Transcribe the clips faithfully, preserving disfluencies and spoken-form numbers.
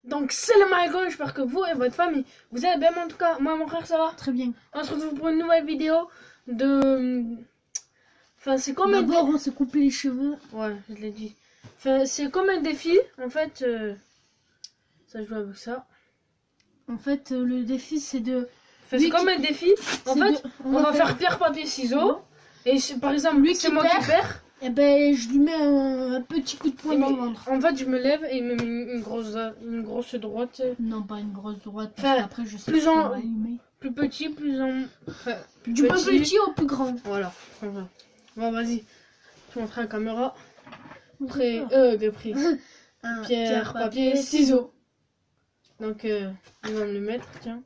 Donc c'est le Marigo, j'espère que vous et votre famille, vous allez bien. En tout cas, moi mon frère ça va. Très bien. On se retrouve pour une nouvelle vidéo de... Enfin c'est comme un D'abord dé- on s'est coupé les cheveux. Ouais, je l'ai dit. Enfin c'est comme un défi, en fait. euh, Ça joue avec ça. En fait euh, le défi c'est de... Enfin, Lui c'est comme qui- un défi. En c'est fait, de- on, va faire pierre, papier, ciseaux. Et c'est- par exemple, lui c'est qui moi perd. qui perds. Et ben je lui mets un, un petit coup de poing Et dans mais- le ventre. En fait, je me lève et il me met une, une grosse, une grosse droite. Non, pas une grosse droite, parce Enfin, qu'après je sais plus que en- ça va allumer. Plus petit, plus en... Enfin, Du plus petit au plus grand. Voilà. Enfin, bon, vas-y. Je montre à la caméra. Prêt, D'accord. euh, de prix. Un, Pierre, papier, ciseaux. Donc, euh, il va me le mettre, tiens.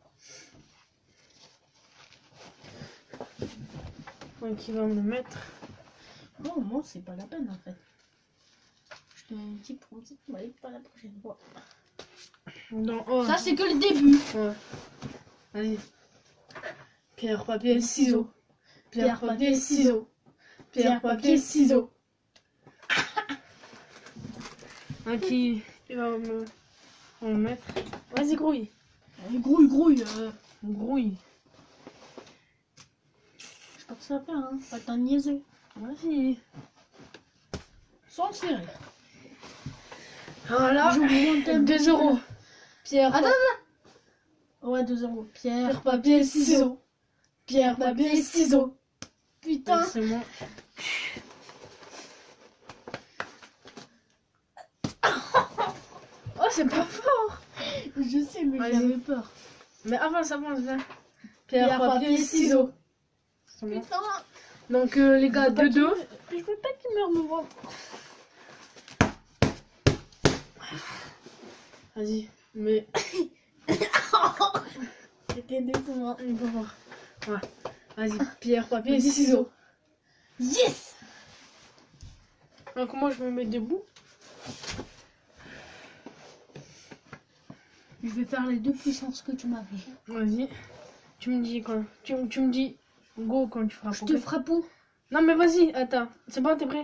Donc, il va me le mettre. Non, moi c'est pas la peine en fait. Je te mets une petite prompte, on va aller pas la prochaine fois. Dans... Oh, Ça c'est que le début. ouais. Allez. Pierre, papier, ciseaux. Pierre, papier, ciseaux. Pierre, papier, ciseaux. Donc, il, il va me, on va me mettre. Vas-y, grouille. Allez, grouille, grouille. Euh, Grouille. je sais pas que ça va faire, hein. Pas t'en niaiser. Vas-y. Sans serrer. Voilà. J'ai oublié un thème. deux euros. Pierre, Attends, pa- Ouais, deux euros. Pierre, Pierre, papier, ciseaux. Pierre, papier, ciseaux. Putain. C'est moi. Oh, c'est pas fort. Je sais, mais Vas-y. j'avais peur. Mais avance, avance, viens. Pierre, Pierre, papier, papier, ciseaux. C'est moi. Putain. Donc, euh, les gars, deux deux. Je veux pas qu'il meure me voir. Vas-y. Mais. C'était décevant. Il faut voir. Ouais. Vas-y. Pierre, papier, ciseaux. Yes. Donc, moi, je me mets debout. Je vais faire les deux puissances que tu m'avais. Vas-y. Tu me dis quand. Tu, tu me dis go quand tu feras. Je te frappe où? Non, mais vas-y, attends. C'est bon, t'es prêt?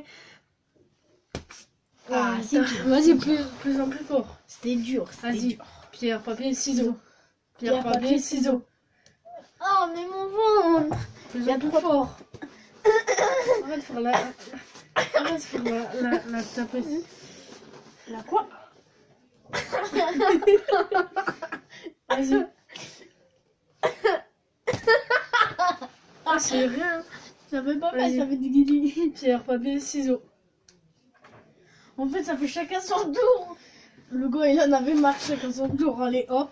Ah, Ouais, c'est attends. dur. Vas-y, plus, plus en plus fort. C'était dur. c'était Vas-y. dur. Pierre, papier, ciseaux. Pierre, Pierre, papier, papier, ciseaux. Oh, mais mon ventre. Plus Il y a en plus trop fort. Arrête de faire la. Arrête de faire la, la, la tapette. La quoi? Vas-y. Ah, c'est rien. Ça fait pas mal, Vas-y. ça fait du guili. Pierre, papier, ciseaux. En fait, ça fait chacun son tour. Le gars, il en avait marre, chacun son tour. Allez, hop.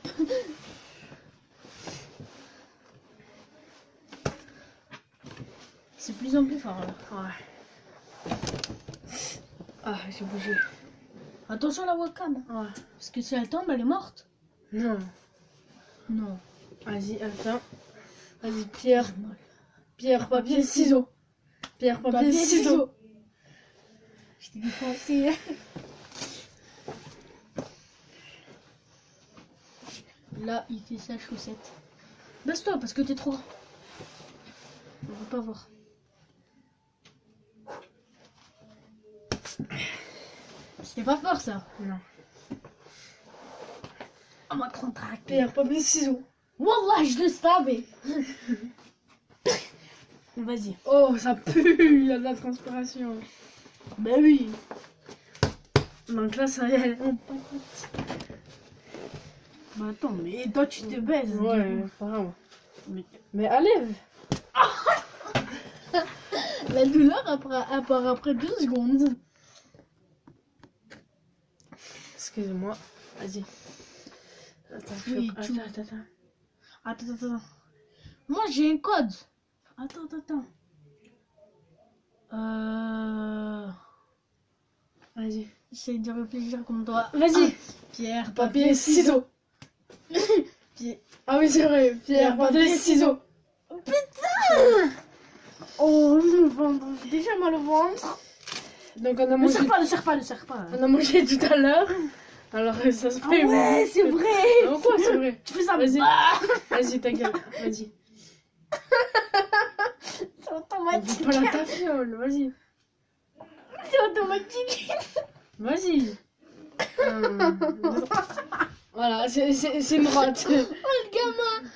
C'est plus en plus fort, là. Ouais. Ah, j'ai bougé. Attention à la webcam. Ouais. Parce que si elle tombe, elle est morte. Non. Non. Vas-y, attends. Vas-y, pierre, J'ai mal. pierre, papier, ciseaux. Pierre, papier, Papier, ciseaux. ciseaux. Je t'ai défoncé. Là, il fait sa chaussette. Baisse-toi parce que t'es trop grand. On veut pas voir. C'était pas fort ça. Non. On m'a contracté. Pierre, papier, ciseaux. Wallah, je le savais. Vas-y. Oh, ça pue, il y a de la transpiration. Ben oui. Donc là, ça y est. Bah attends, mais toi tu te baises. Ouais, pas grave. Mais Mais allez. la douleur après, apparaît après deux secondes. Excusez-moi. Vas-y. Attends, je Oui, fais- tu- attends, attends, attends. Attends, attends, attends. Moi j'ai un code. Attends, attends, attends. Euh... Vas-y. J'essaie de réfléchir comme toi. Vas-y. Ah, pierre, Papier, ciseaux. Pied. Ah oui, c'est vrai. Pierre, papier, ciseaux. Oh, le ventre. J'ai déjà mal au ventre. Donc on a Ne mangé, serre pas, ne serre pas, ne serre pas. on a mangé tout à l'heure. Alors euh, ça se Ah fait. ouais, c'est vrai. Non, quoi, c'est vrai. Tu fais ça. Vas-y. Ah, Vas-y, ta gueule. Vas-y. c'est On automatique. fait pas la tafiole. Vas-y. C'est automatique. Vas-y. Un, deux, trois. Voilà, c'est c'est- c'est une droite. Oh, le gamin.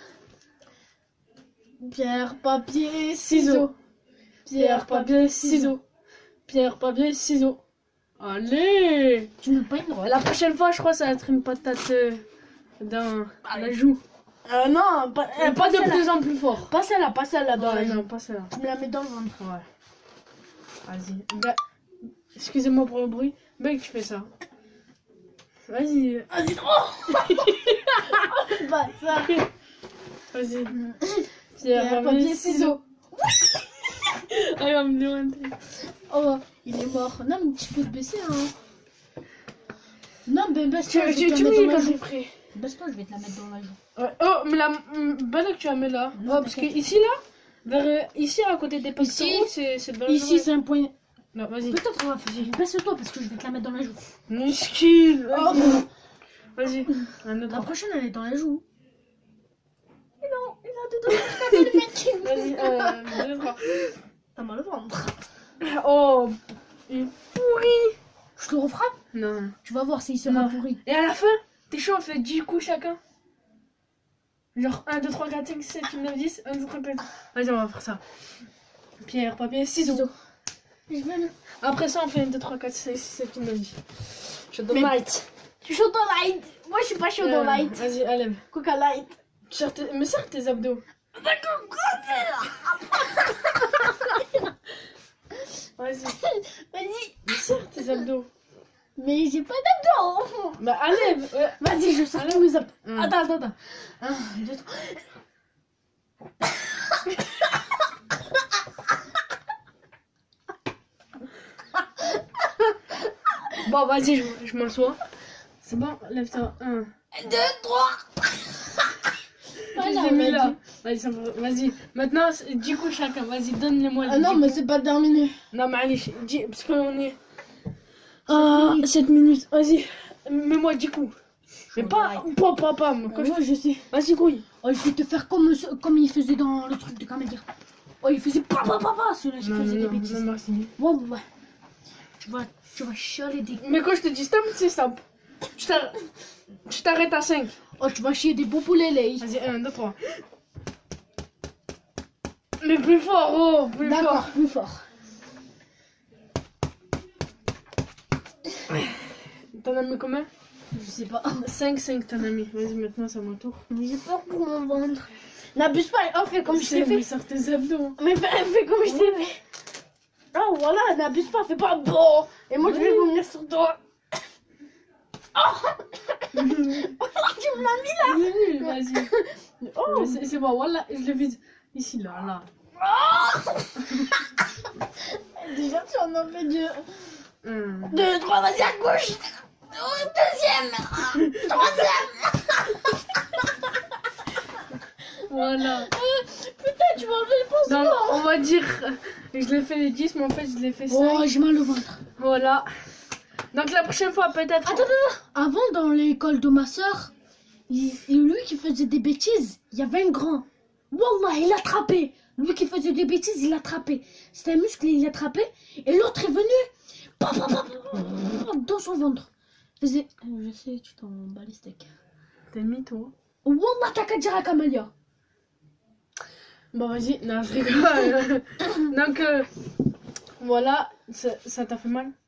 Pierre, papier, ciseaux. Pierre, papier, ciseaux. Pierre, papier, ciseaux. Allez! Tu veux pas une droite? La prochaine fois, je crois que ça va être une patate euh, dans la joue. Euh, non, pas, Et pas de plus en plus fort. Pas celle-là, pas celle-là dans Ouais, la non, pas celle-là. Tu me la mets dans le ventre. Ouais. Vas-y. Bah, excusez-moi pour le bruit. Mec, tu fais ça. Vas-y. Vas-y, oh. Bah, ça. Vas-y. Pierre, papier, ciseaux. Ah, il va me demander. Oh, il est mort. Non, mais tu peux te baisser, hein. Non, mais baisse-toi, Tu, je vais tu, te tu la me mettre dis dans quand la j'ai joue. pris. Baisse-toi, je vais te la mettre dans la joue. Ouais. Oh, mais la bonne que tu la mets là. Non, Oh, parce que t'inquiète. ici, là, vers euh, ici, à côté des postes Ici, c'est c'est bien. Ici, c'est un point. Non, vas-y. Peut-être on va faire. Baisse-toi parce que je vais te la mettre dans la joue. Muscule. Oh, Vas-y. Un autre. la prochaine, elle est dans la joue. Mais non, il a dedans. Je vais le mettre. Vas-y, euh, deux, trois. T'as mal au ventre. Oh, il est pourri. Je te refrappe. Non. Tu vas voir s'il sera Non. pourri. Et à la fin, t'es chaud, on fait dix coups chacun. Genre un, deux, trois, quatre, cinq, six, sept, huit, neuf, dix. un, deux, trois, quatre. Vas-y, on va faire ça. Pierre, papier, ciseaux. Ciseaux. Je vais le. Après ça, on fait un, deux, trois, quatre, cinq, six, sept, huit, neuf, dix. Je te Mais- light. Tu es chaud dans light. Moi, je suis pas chaud dans Euh, light. Vas-y, allez. Coca light. Serre tes- Me serre tes abdos. Vas-y, Vas-y. me serre tes abdos. Mais j'ai pas d'abdos. Bah, allez. Ouais. Vas-y, je sors Allez. tous mes abdos. Hum. Attends, attends, attends. Un, deux, trois. Bon, vas-y, je, je m'assois. C'est bon, lève-toi. Un. Deux, trois. Je l'ai mis là. Vas-y, ça va- vas-y. Maintenant, c'est dix coups chacun. Vas-y, donne-les-moi. les Ah non, dix mais coups. c'est pas terminé. Non, mais allez, dix- parce qu'on est. Ah, sept minutes. Vas-y, mets-moi dix coups. Mais pas. Pas, pas, pas. mais quand je- Moi, je sais. Vas-y, couille. Oh, je vais te faire comme, ce- comme il faisait dans le truc de Kamedir. Oh, il faisait pas, pas, pas, pas. Celui-là, il Non, faisait des non, bêtises. non, merci. Ouais, ouais, ouais. Tu vas, tu vas chialer des. Mais quand je te dis stop, c'est stop. Je t'arrête- je t'arrête à cinq. Oh, tu vas chier des beaux poulets, là. Vas-y, un, deux, trois. Mais plus fort, oh, plus D'accord, fort. plus fort. T'en as mis combien? Je sais pas. cinq, cinq, t'en as mis. Vas-y, maintenant, c'est à mon tour. Mais j'ai peur pour mon ventre. N'abuse pas. Oh, fais comme je t'ai Mais fait. sors tes abdos. Mais fais, fais comme je t'ai fait. Oh, voilà, n'abuse pas. Fais pas bon. Et moi, je vais Oui. vomir sur toi. Tu me l'as mis là. Oui, vas-y. Oh. Mais C'est c'est bon, voilà, je le vide. Ici, là, là. Déjà, tu en as fait deux. Un. Deux, trois, vas-y, à gauche. Oh, deuxième. Troisième. Voilà. Putain, tu m'as enlevé le Donc, pansement. on va dire. Je l'ai fait les dix, mais en fait, je l'ai fait cinq. Oh, j'ai mal au ventre. Voilà. Donc, la prochaine fois, peut-être. Attends, attends, attends. Avant, dans l'école de ma soeur, il, et lui qui faisait des bêtises, il y avait un grand. Wallah, il a attrapé. Lui qui faisait des bêtises, il a attrapé. C'était un muscle, il l'a attrapé. Et l'autre est venu. Pa, pa, pa, pa, dans son ventre. Il faisait. Je sais, tu t'en bats les steaks. T'es mis, toi. Wallah, t'as qu'à dire à Kamalia. Bon, vas-y. Non, je rigole. Donc, euh, voilà. Ça ça t'a fait mal?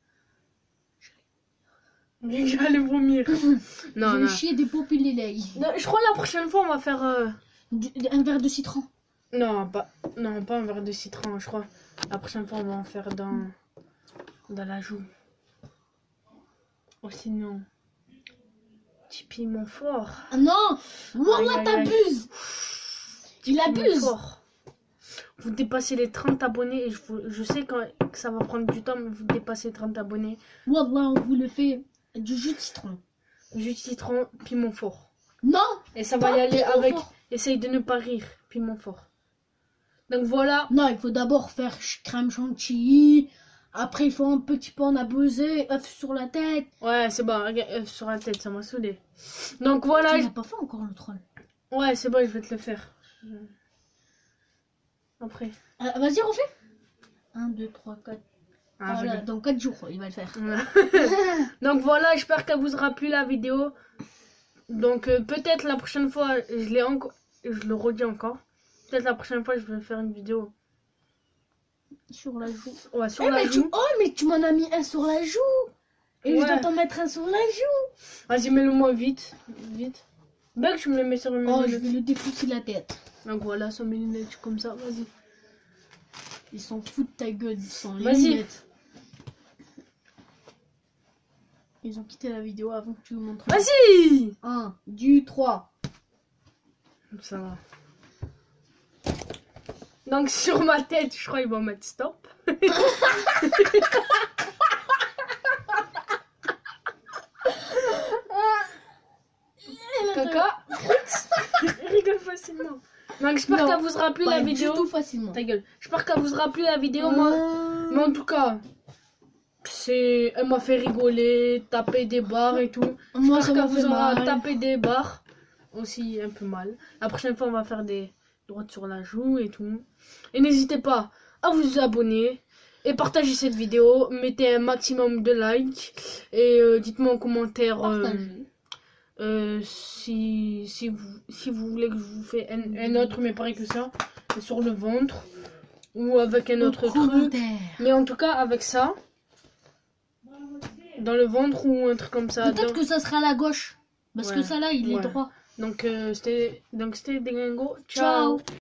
J'allais vomir. Non, J'ai non. chié des populaires. Non, je crois la prochaine fois, on va faire. euh, Un verre de citron. Non, pas... non, pas un verre de citron, je crois. La prochaine fois, on va en faire dans, dans la joue. Ou sinon, petit piment fort. Ah non, Aïe, Wallah, aïe, aïe. t'abuses. Il Piment abuse. fort. Vous dépassez les trente abonnés. Et je, vous- je sais quand- que ça va prendre du temps, mais vous dépassez les trente abonnés. Wallah, on vous le fait du jus de citron. Jus de citron, piment fort. Non, Et ça va pas y aller piment avec. fort. Essaye de ne pas rire, piment fort. Donc voilà. Non, il faut d'abord faire ch- crème chantilly. Après, il faut un petit peu en abuser, œuf sur la tête. Ouais, c'est bon, regarde, euh, sur la tête, ça m'a saoulé. Donc voilà. Tu n'as pas fait encore le troll. Ouais, c'est bon, je vais te le faire. Je- Après. Euh, Vas-y, refais. un, deux, trois, quatre. Ah, Voilà, je dans quatre jours, il va le faire. vais- Donc voilà, j'espère qu'elle vous aura plu la vidéo. Donc euh, peut-être la prochaine fois, je l'ai encore, je le redis encore. Peut-être la prochaine fois, je vais faire une vidéo Sur la joue. ouais, sur Eh, la mais tu... joue. Oh, mais tu m'en as mis un sur la joue. Et Ouais. je dois t'en mettre un sur la joue. Vas-y, mets-le-moi vite, vite. Bien que je me le mets sur une Oh, je lunette. vais le défoncer la tête. Donc voilà, sur mes lunettes comme ça, vas-y. Ils s'en foutent de ta gueule, ils sont les Vas-y. lunettes. Ils ont quitté la vidéo avant que tu nous montres. Vas-y. un, deux, trois. Ça va. Donc sur ma tête, je crois qu'ils vont mettre stop. Caca. Il rigole facilement. Donc j'espère Non, qu'elle vous aura plu Pas la du vidéo. tout facilement. Ta gueule. J'espère qu'elle vous aura plu la vidéo, moi. Mais en tout cas, c'est, elle m'a fait rigoler, taper des barres et tout. Moi, ça J'espère m'a qu'elle fait vous aura mal. tapé des barres. Aussi un peu mal. La prochaine fois, on va faire des droites sur la joue et tout. Et n'hésitez pas à vous abonner et partager cette vidéo. Mettez un maximum de likes. Et euh, dites-moi en commentaire euh, Partagez. euh, si, si, vous, si vous voulez que je vous fasse un, un autre, mais pareil que ça, sur le ventre. Ou avec un autre truc. Commentaire. Mais en tout cas, avec ça, dans le ventre ou un truc comme ça. Peut-être dans- que ça sera à la gauche. Parce Ouais. que ça là, il Ouais. est droit. Donc, euh, c'était donc c'était Deglingo. Ciao. Ciao.